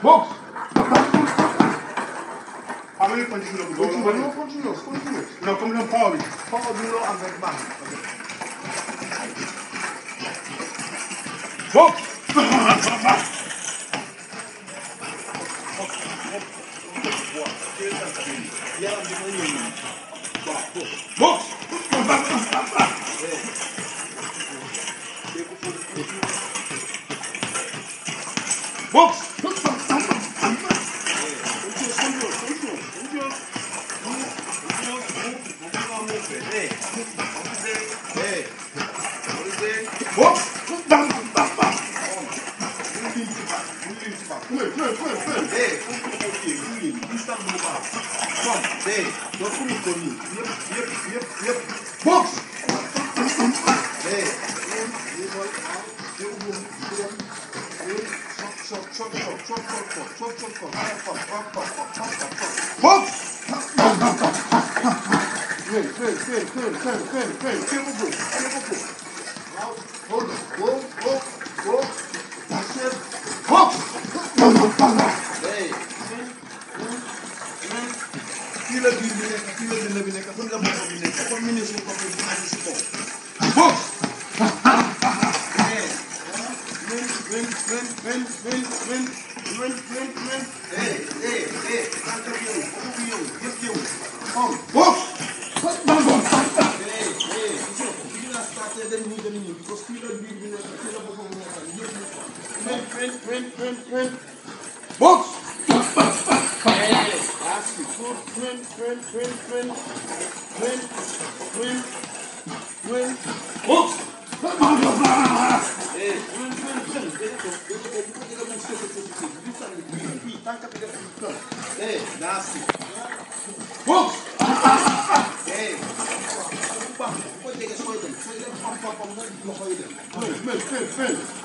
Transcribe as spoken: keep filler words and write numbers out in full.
Box. How many punches you go? Continue, continue, continue. No, come down power. Power duro and then bang. Box. Box. Box. Box. Box. Win, win, win, win, win, win, win. Table book, table book. Now, hold on. Go, go, go. That's it. Box. Hey. Fii la biir bi nekk, fii la dënn bi nekk, fan la bopp bi nekk, kon mu ne suñu bopp bi nekk si kaw. Box. Hey. Win, win, win, win, win, win, win, win, win. Hey, hey, hey. Tànk bi yow, bopp bi yow, yëpp yow. Come. Box. Hey, hey. Gis nga ko, bi nga starté dem nii dem nii, because fii la biir bi nekk, fii la bopp bi nekk, yëpp ñu ko. Win, win, win, win, win. Box. Hey, that's it. Good. Win, win, win, win. Win, win, win. Box. Hey, win, win, win. Dégg ko, dégg ko, bu ko dégg moom sëñ bi sëñ bi sëñ bi bii bii tànk bi def ci kër. Hey, that's it. Box. Hey, bu baax bu ko déggee sooy dem sooy dem pam pam pam nga loxoy dem. Win, win, win, win.